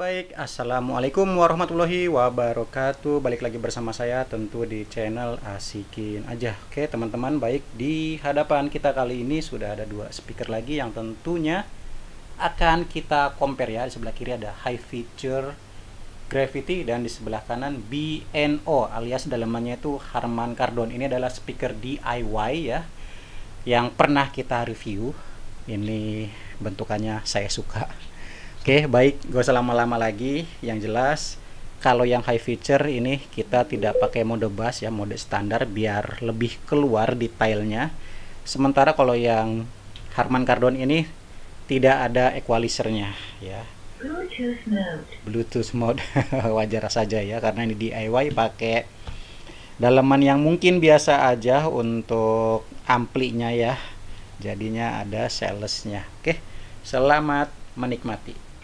Baik, Assalamualaikum warahmatullahi wabarakatuh. Balik lagi bersama saya tentu di channel Asikin Aja. Oke teman-teman, baik, di hadapan kita kali ini sudah ada dua speaker lagi yang tentunya akan kita compare ya. Di sebelah kiri ada High Feature Gravity dan di sebelah kanan BNO alias dalamannya itu Harman Kardon. Ini adalah speaker DIY ya, yang pernah kita review. Ini bentukannya saya suka. Oke, baik, gak usah lama-lama lagi. Yang jelas, kalau yang high feature ini kita tidak pakai mode bass ya, mode standar biar lebih keluar detailnya. Sementara kalau yang Harman Kardon ini tidak ada equalizernya ya. Bluetooth mode wajar saja ya, karena ini DIY pakai dalaman yang mungkin biasa aja untuk amplinya ya. Jadinya ada salesnya. Oke, selamat menikmati.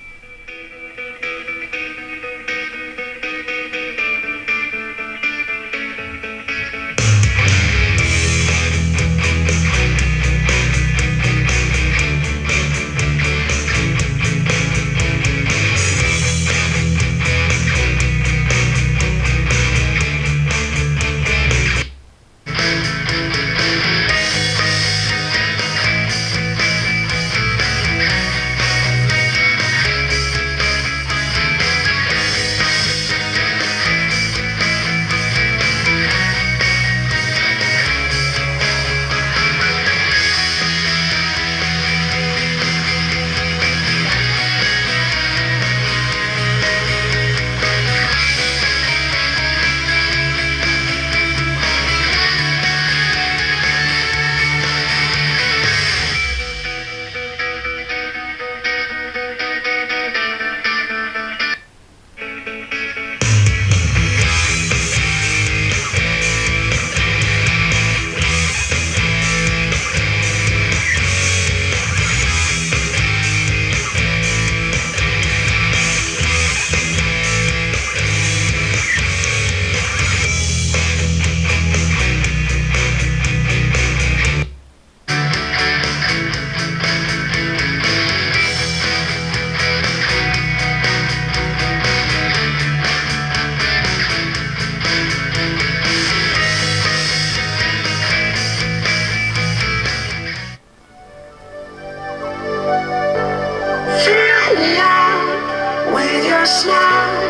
Smile,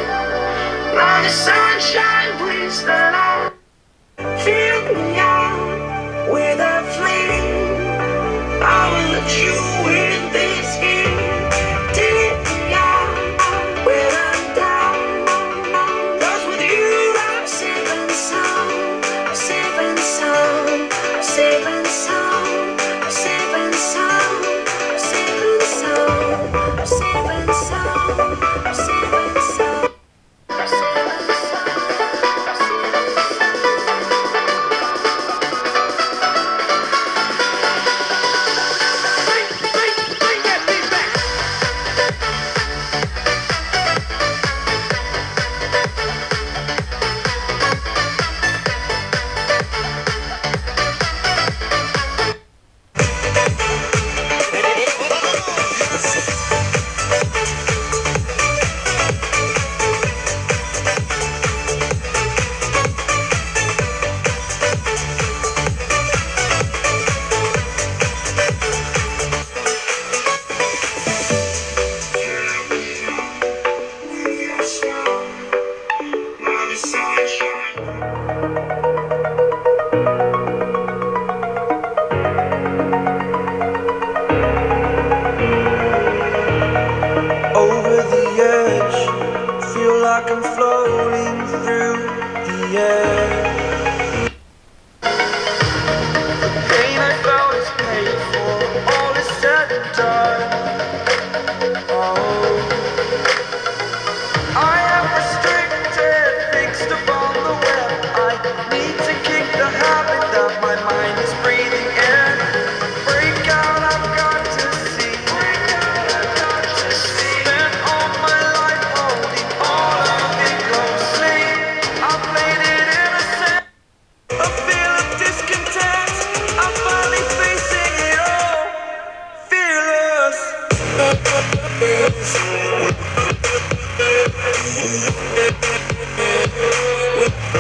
like the sunshine brings the light. Fill me out with a flame. I will let you in this game. Take me out where I'm down. 'Cause with you I'm safe and sound. I'm safe and sound. I'm safe and sound. I'm safe and sound. I'm safe and sound. I'm safe and sound. I'm safe and sound. Over the edge, feel like I'm floating through the air. The pain I felt is paid for, all is said and done. Oh, I am restricted, fixed upon the web. I need to kick the habit that my mind is breathing in. Break out, I've got to see. Spent all my life holding all of it closely. I played it in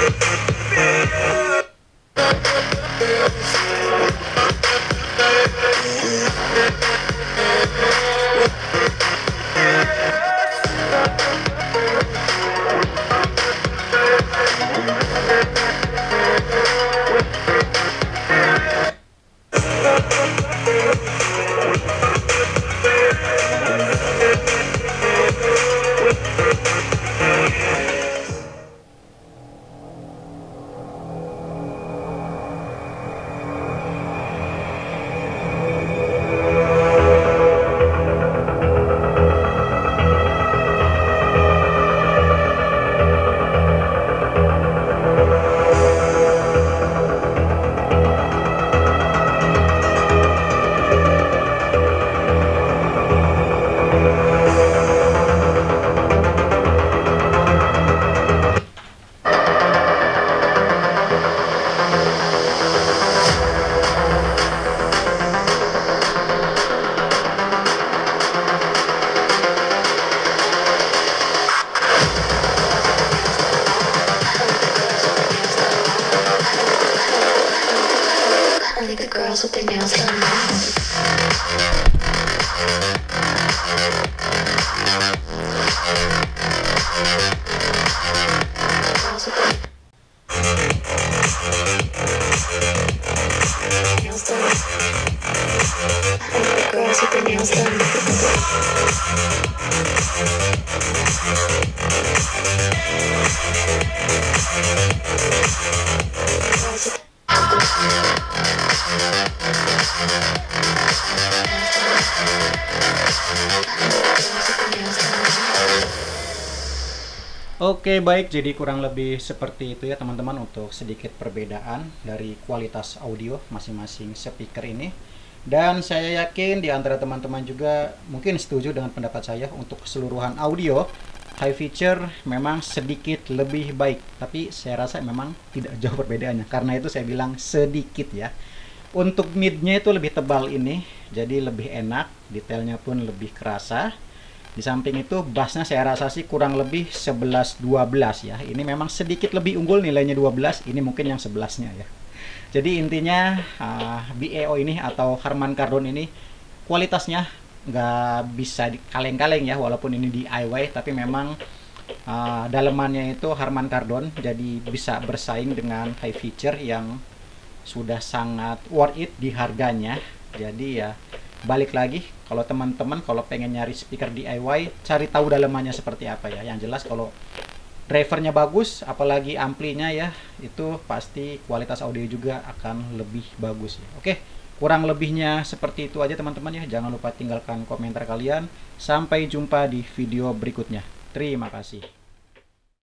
Only the girls with their nails done now. Girls with their nails done. Only the girls with their nails done. Girls with Oke, baik, jadi kurang lebih seperti itu ya teman-teman untuk sedikit perbedaan dari kualitas audio masing-masing speaker ini. Dan saya yakin di antara teman-teman juga mungkin setuju dengan pendapat saya untuk keseluruhan audio high feature memang sedikit lebih baik, tapi saya rasa memang tidak jauh perbedaannya. Karena itu saya bilang sedikit ya. Untuk midnya itu lebih tebal ini, jadi lebih enak, detailnya pun lebih kerasa. Di samping itu bassnya saya rasa sih kurang lebih 11-12 ya. Ini memang sedikit lebih unggul nilainya 12, ini mungkin yang 11-nya ya. Jadi intinya BAO ini atau Harman Kardon ini kualitasnya nggak bisa kaleng-kaleng ya, walaupun ini DIY, tapi memang dalemannya itu Harman Kardon, jadi bisa bersaing dengan high feature yang sudah sangat worth it di harganya. Jadi ya balik lagi, kalau teman-teman kalau pengen nyari speaker DIY, cari tahu dalemannya seperti apa ya. Yang jelas kalau drivernya bagus, apalagi amplinya ya, itu pasti kualitas audio juga akan lebih bagus ya. Oke, kurang lebihnya seperti itu aja teman-teman ya. Jangan lupa tinggalkan komentar kalian. Sampai jumpa di video berikutnya. Terima kasih.